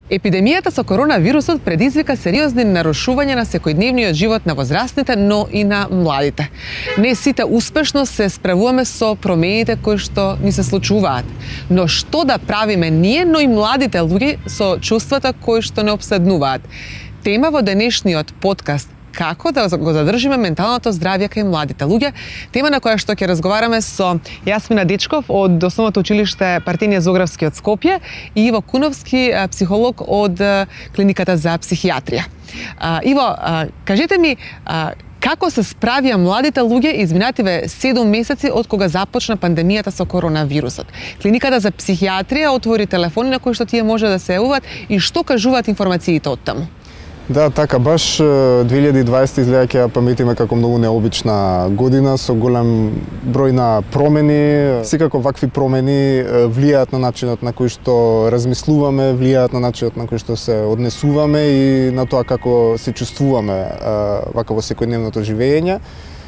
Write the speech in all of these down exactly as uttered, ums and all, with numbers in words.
Епидемијата со коронавирусот предизвика сериозни нарушувања на секојдневниот живот на возрастните, но и на младите. Не сите успешно се справуваме со промените кои што ни се случуваат. Но што да правиме ние, но и младите луѓе со чувствата кои што не обседнуваат? Тема во денешниот подкаст како да го задржиме менталното здравје кај младите луѓе, тема на која што ќе разговараме со Јасмина Дечков од Основното училиште Партенија Зографски од Скопје и Иво Куновски, психолог од Клиниката за психијатрија. Иво, кажете ми, како се справија младите луѓе изминативе седум месеци од кога започна пандемијата со коронавирусот? Клиниката за психијатрија отвори телефони на кои што тие може да се јавуваат и што кажуваат информациите од таму? Да, така, баш две илјади и дваесета изгледа ќе ја паметиме како многу необична година со голем број на промени. Секако вакви промени влијаат на начинот на кој што размислуваме, влијаат на начинот на кој што се однесуваме и на тоа како се чувствуваме вака во секојдневното живење.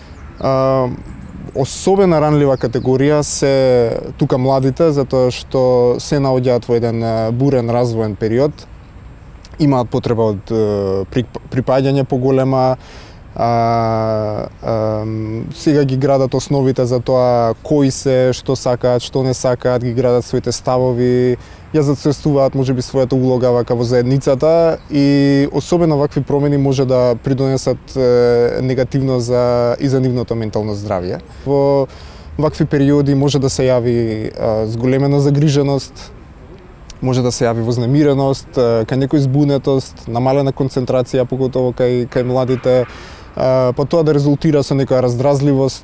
Особена ранлива категорија се тука младите, затоа што се наоѓаат во еден бурен развоен период. Имаат потреба од припаѓање поголема, а, а, сега ги градат основите за тоа кои се, што сакаат, што не сакаат, ги градат своите ставови, ја зацвестуваат можеби својата улога вака во заедницата и особено вакви промени може да придонесат е, негативно за и за нивното ментално здравје. Во вакви периоди може да се јави а, зголемена загриженост, може да се јави вознемиреност, кај некој збунетост, намалена концентрација, поготово кај, кај младите, па тоа да резултира со некоја раздразливост,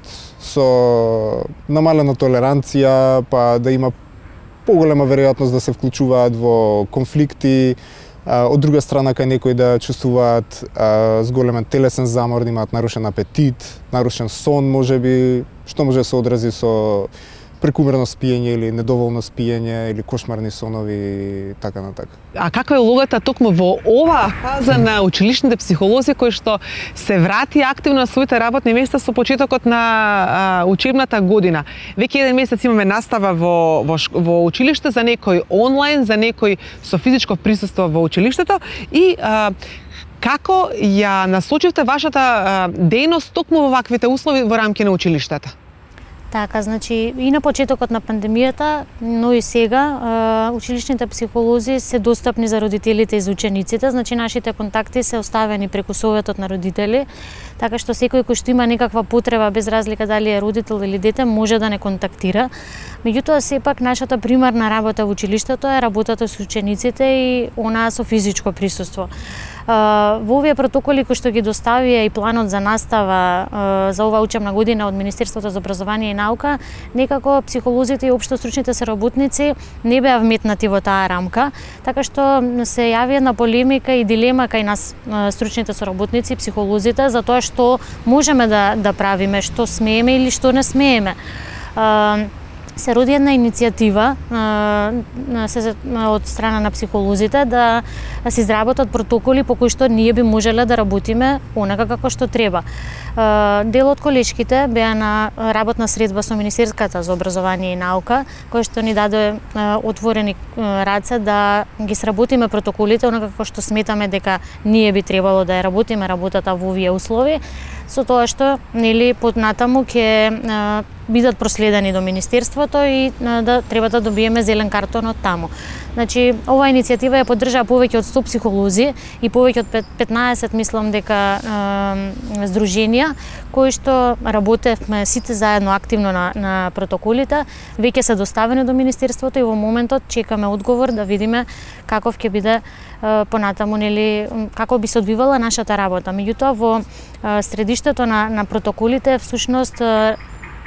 со намалена толеранција, па да има поголема веројатност да се вклучуваат во конфликти, од друга страна кај некои да чувствуваат зголемен телесен замор, да имаат нарушен апетит, нарушен сон можеби, што може да се одрази со прекумерно спиење или недоволно спиење или кошмарни сонови и така натака. А каква е улогата токму во оваа фаза на училишните психолози кои што се врати активно на своите работни места со почетокот на а, учебната година? Веќе еден месец имаме настава во, во, во училиште, за некој онлайн, за некој со физичко присуство во училиштето и а, како ја насочивте вашата а, дејност токму во ваквите услови во рамки на училиштата? Така, значи и на почетокот на пандемијата, но и сега училишните психолози се достапни за родителите и за учениците, значи нашите контакти се оставени преку советот на родители, така што секој кој што има некаква потреба без разлика дали е родител или дете може да не контактира. Меѓутоа сепак нашата примарна работа во училиштето е работата со учениците и онаа со физичко присуство. Во овие протоколи кои што ги доставија и планот за настава за оваа учебна година од Министерството за образование и наука, некако психолозите и општостручните соработници не беа вметнати во таа рамка, така што се јави една полемика и дилема кај нас стручните соработници и психолозите за тоа што можеме да да правиме, што смееме или што не смееме. Се роди една иницијатива се, од страна на психолозите да се изработат протоколи по кои што ние би можеле да работиме онака како што треба. Дел од колешките беа на работна средба со Министерската за образование и наука, која што ни даде отворени раце да ги сработиме протоколите онака како што сметаме дека ние би требало да ја работиме работата во овие услови, со тоа што нели поднатаму ќе бидат проследени до Министерството и да треба да добиеме зелен картон од таму. Значи, оваа иницијатива ја поддржаа повеќе од сто психолози и повеќе од петнаесет, мислам дека, е, здруженија кои што работевме сите заедно активно на, на протоколите, веќе се доставени до Министерството и во моментот чекаме одговор да видиме каков ќе биде е, понатаму, нели, како би се одвивала нашата работа. Меѓутоа, во е, средиштето на, на протоколите, всушност, е,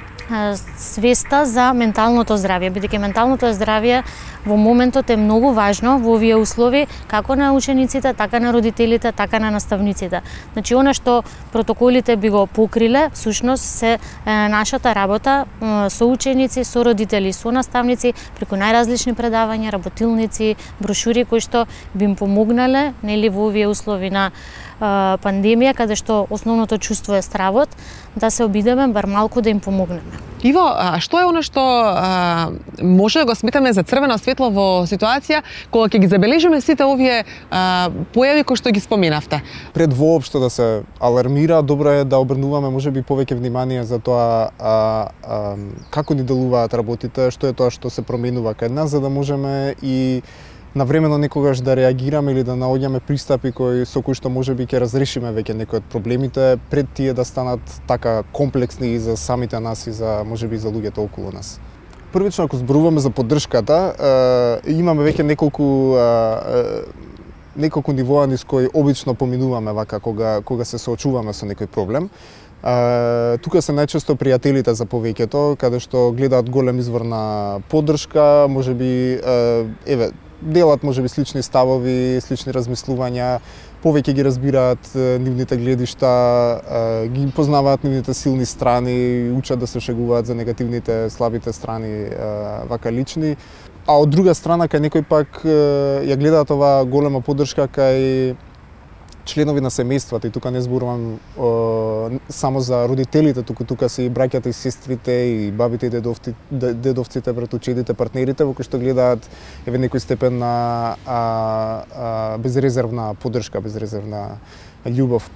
свеста за менталното здравје, бидејќи менталното здравје во моментот е многу важно во овие услови, како на учениците, така на родителите, така на наставниците. Значи, она што протоколите би го покриле, всушност се е, нашата работа е, со ученици, со родители, со наставници, преку најразлични предавања, работилници, брошури кои што би им помогнале, нели, во овие услови на пандемија, каде што основното чувство е стравот, да се обидеме бар малку да им помогнеме. Иво, а што е оно што а, може да го сметаме за црвено светло во ситуација кога ќе ги забележиме сите овие а, појави кои што ги споменавте? Пред воопшто да се алармира, добро е да обрнуваме можеби повеќе внимание за тоа а, а, како ни делуваат работите, што е тоа што се променува кај нас, за да можеме и навремено некогаш да реагираме или да наоѓаме пристапи кои со кои што можеби ќе разрешиме веќе некои од проблемите пред тие да станат така комплексни и за самите нас и за можеби за луѓето околу нас. Првично, ако зборуваме за поддршката, е, имаме веќе неколку е, неколку нивоа низ кои обично поминуваме вака кога кога се соочуваме со некој проблем. Uh, тука се најчесто пријателите за повеќето, каде што гледаат голем извор на поддршка, можеби uh, еве делат можеби слични ставови, слични размислувања, повеќе ги разбираат uh, нивните гледишта, uh, ги познаваат нивните силни страни, учат да се шегуваат за негативните, слабите страни uh, вака лични. А од друга страна, кај некој пак uh, ја гледаат оваа голема поддршка кај членови на семејствата, и тука не зборувам е, само за родителите, туку тука се и браќата и сестрите, и бабите и дедовците, дедовците, братучедите, партнерите, во кои што гледаат еве некој степен на а, а, безрезервна поддршка, безрезервна љубов.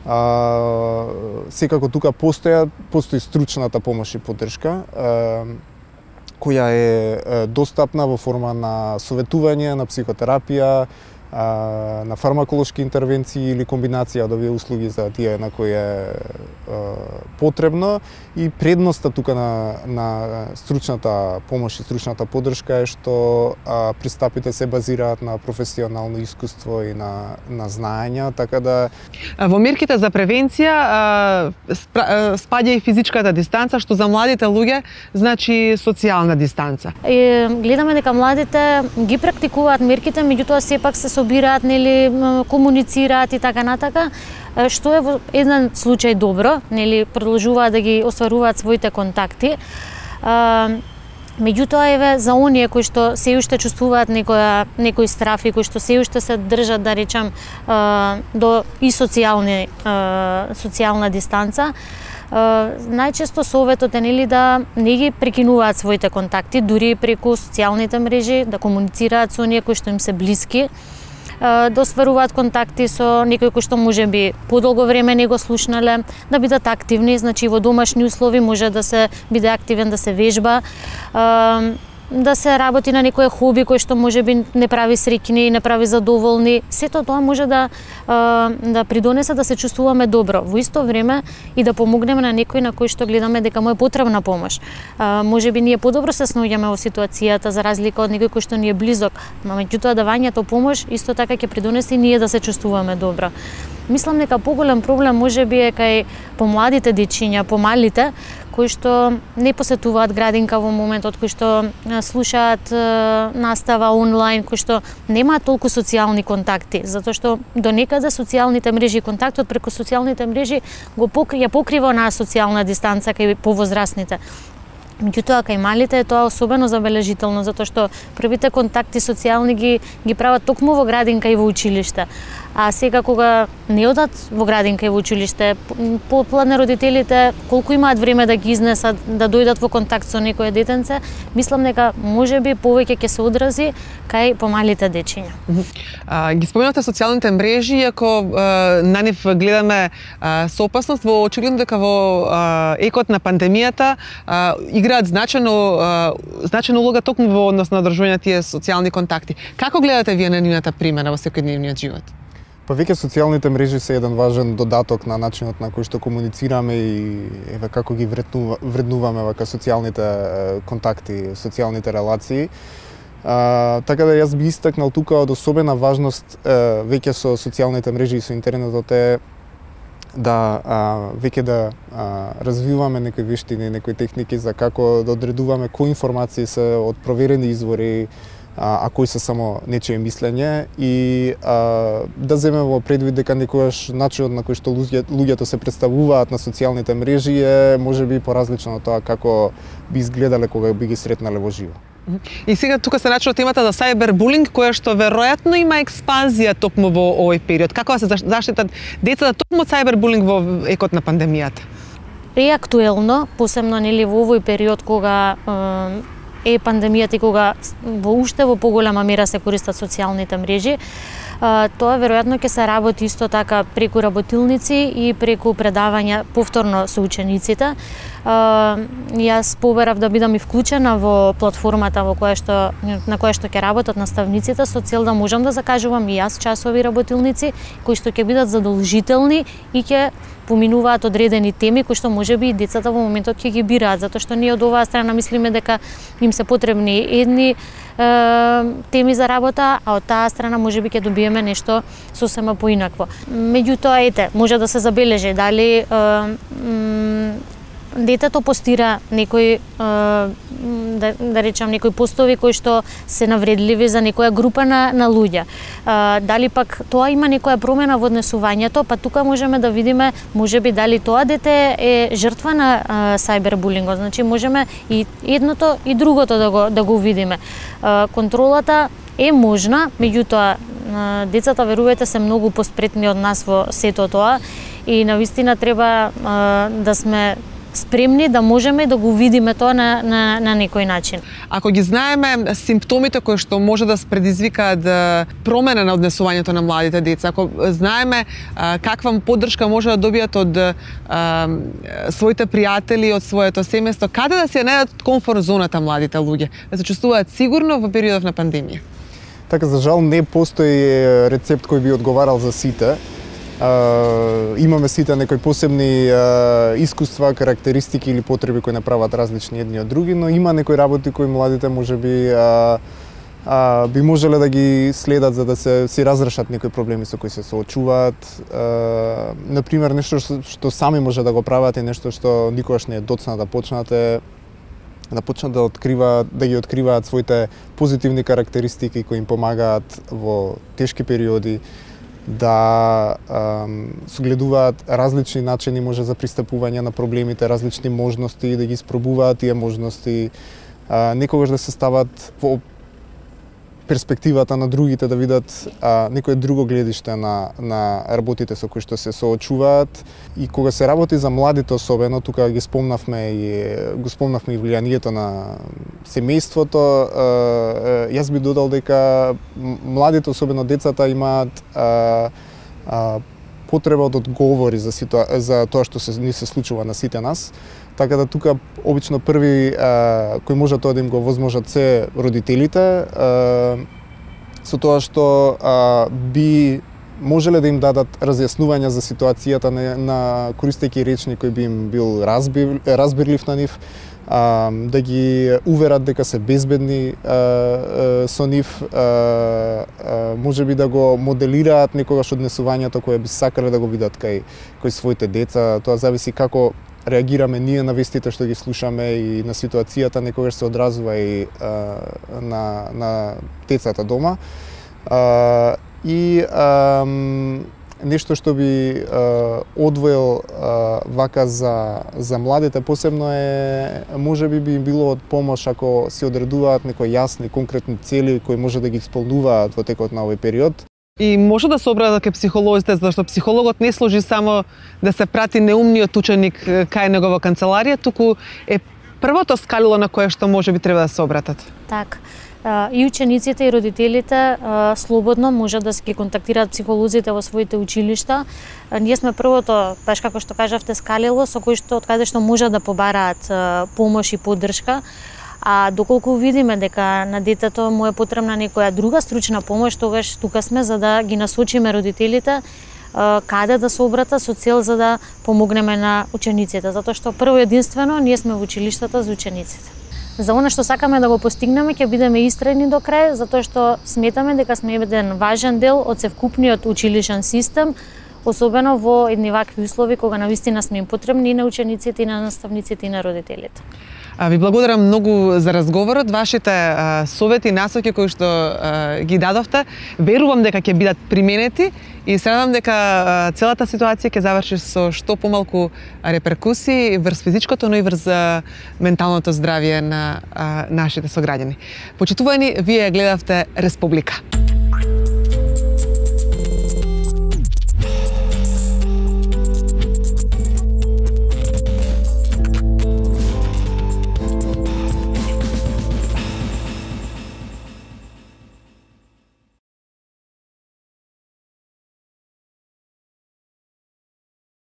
А, секако тука постоја, постои стручната помош и поддршка, а, која е достапна во форма на советување, на психотерапија, на фармаколошки интервенции или комбинација од овие услуги за тие на кои е, е потребно. И предноста тука на, на стручната помош и стручната поддршка е што а, пристапите се базираат на професионално искуство и на, на знаења, така да... Во мерките за превенција а, спра, спаѓа и физичката дистанца, што за младите луѓе значи социјална дистанца. И, гледаме дека младите ги практикуваат мерките, меѓутоа сепак се собираат, нели, комуницираат и така натака, што е во еден случај добро, нели, продолжуваат да ги остваруваат своите контакти. Меѓутоа, еве, за оние кои што се уште чувствуваат некоја, некои страфи, кои што се уште се држат, да речам, до и социјални, социјална дистанца, најчесто советот е, нели, да не ги прекинуваат своите контакти, дури преку социјалните мрежи, да комуницираат со оние кои што им се блиски, да остваруваат контакти со некои кои што можеби подолго време не го слушнале, да бидат активни, значи во домашни услови може да се биде активен, да се вежба, да се работи на некое хоби кој што можеби не прави среќни, не прави задоволни. Сето тоа може да да придонесе да се чувствуваме добро. Во исто време и да помогнеме на некој на кој што гледаме дека му е потребна помош. Можеби ние подобро се снаоѓаме во ситуацијата за разлика од некој кој што ни е близок, но меѓутоа давањето помош исто така ќе придонесе и ние да се чувствуваме добро. Мислам дека поголем проблем можеби е кај помладите дечиња, помалите, кои што не посетуваат градинка во моментот, кои што слушаат настава онлайн, кои што немаат толку социјални контакти, затоа што до некаде социјалните мрежи и контактот преку социјалните мрежи го покри, ја покрива онаа социјална дистанца кај повозрастните. Меѓутоа, кај малите е тоа особено забележително, затоа што првите контакти социјални ги, ги прават токму во градинка и во училиште. А сега кога не одат во градинка и во училиште, попладне родителите колку имаат време да ги изнесат, да дојдат во контакт со некое детенце, мислам дека можеби повеќе ќе се одрази кај помалите дечиња. А, ги споменавте социјалните мрежи, иако на нив гледаме а, со опасност, во очигледно дека во а, екот на пандемијата а, играат значено а, значена улога токму во однос на одржување на тие социјални контакти. Како гледате вие на нивната примена во секојдневниот живот? Па веќе социјалните мрежи се еден важен додаток на начинот на кој што комуницираме и еве како ги вреднува, вреднуваме вака социјалните контакти, социјалните релации. А, така да јас би истакнал тука од особена важност е, веќе со социјалните мрежи и со интернетот е да а, веќе да а, развиваме некои вештини, некои техники за како да одредуваме кои информации се од проверени извори, а, а кои се само нечие мислење и а, да земеме во предвид дека некојаш начинот на кој што луѓе, луѓето се представуваат на социјалните мрежи е можеби поразлично од тоа како би изгледале кога би ги сретнале во живо. И сега тука се начува темата за сајбербулинг, која што веројатно има експанзија токму во овој период. Како да се заштитат децата токму од сајбербулинг во екот на пандемијата? Е актуелно, посебно нели во овој период кога е пандемијата и кога во уште во поголема мера се користат социјалните мрежи. Тоа веројатно ќе се работи исто така преку работилници и преку предавања повторно со учениците. Јас побарав да бидам и вклучена во платформата во која што на која што ќе работат наставниците со цел да можам да закажувам и јас часови работилници кои што ќе бидат задолжителни и ќе поминуваат одредени теми кои што можеби и децата во моментот ќе ги бираат, затоа што ние од оваа страна мислиме дека им се потребни едни е, теми за работа, а од таа страна можеби ќе добиеме нешто сосема поинакво. Меѓутоа, ете, може да се забележи дали е, детето постира некои, да, да речам, некои постови кои што се навредливи за некоја група на, на луѓе. Дали пак тоа има некоја промена во однесувањето, па тука можеме да видиме, можеби дали тоа дете е жртва на сајбербулингот. Значи можеме и едното и другото да го, да го видиме. Контролата е можна, меѓутоа децата, верувајте, се многу поспретни од нас во сето тоа и навистина треба да сме спремни да можеме да го видиме тоа на, на, на некој начин. Ако ги знаеме симптомите кои што може да предизвикаат промена на однесувањето на младите деца, ако знаеме а, каква поддршка може да добијат од а, своите пријатели, од своето семејство, каде да се најдат комфорт зоната младите луѓе, да се чувствуваат сигурно во периодов на пандемија? Така, за жал не постои рецепт кој би одговарал за сите. Uh, имаме сите некои посебни uh, искуства, карактеристики или потреби кои направат различни едни од други, но има некои работи кои младите можеби uh, uh, би можеле да ги следат за да се си разрешат некои проблеми со кои се соочуваат. Uh, например, нешто што, што сами може да го прават и нешто што никогаш не е доцна да почнате да почнат да откриваат, да ги откриваат своите позитивни карактеристики кои им помагаат во тешки периоди, да ем, согледуваат различни начини може за пристапување на проблемите, различни можности, да ги испробуваат тие можности, а, некогаш да се стават во перспективата на другите, да видат а, некое друго гледиште на, на работите со кои што се соочуваат. И кога се работи за младите особено, тука ги спомнавме и го спомнавме и влијанието на семејството, а, јас би додал дека младите, особено децата, имаат а, а, потреба од одговори за, ситуа... за тоа што се, ни се случува на сите нас. Така да тука обично први а, кои може тоа да им го возможат се родителите, а, со тоа што а, би можеле да им дадат разјаснувања за ситуацијата на, на користејќи речник кој би им бил разбир, разбирлив на нив, а, да ги уверат дека се безбедни а, а, со нив, а, а, можеби да го моделираат некогаш однесувањето кое би сакале да го видат кај, кај своите деца. Тоа зависи како реагираме ние на вестите што ги слушаме и на ситуацијата, некогаш се одразува и а, на, на децата дома. А, и а, нешто што би а, одвоил а, вака за, за младите посебно е, можеби би им било од помош ако си одредуваат некои јасни, конкретни цели кои може да ги исполнуваат во текот на овој период. И може да се обратат кај психолозите, зашто психологот не служи само да се прати неумниот ученик кај негова канцеларија, туку е првото скалило на кое што може би треба да се обратат. Так. И учениците и родителите слободно можат да се ги контактираат психолозите во своите училишта. Ние сме првото, баш како што кажавте, скалило со кој што од каде што можат да побараат помош и поддршка. А доколку видиме дека на детето му е потребна некоја друга стручна помош, тогаш тука сме за да ги насочиме родителите каде да се обрата со цел за да помогнеме на учениците, затоа што прво единствено ние сме во училиштата за учениците. За она што сакаме да го постигнеме, ќе бидеме истрајни до крај, затоа што сметаме дека сме еден важен дел од севкупниот училишен систем, особено во едни вакви услови кога навистина сме им потребни и на учениците, и на наставниците, и на родителите. Ви благодарам многу за разговорот, вашите а, совети и насоки кои што а, ги дадовте. Верувам дека ќе бидат применети и се надам дека а, целата ситуација ќе заврши со што помалку реперкусии врз физичкото, но и врз а, менталното здравје на а, нашите сограѓани. Почитувани, вие гледавте Республика.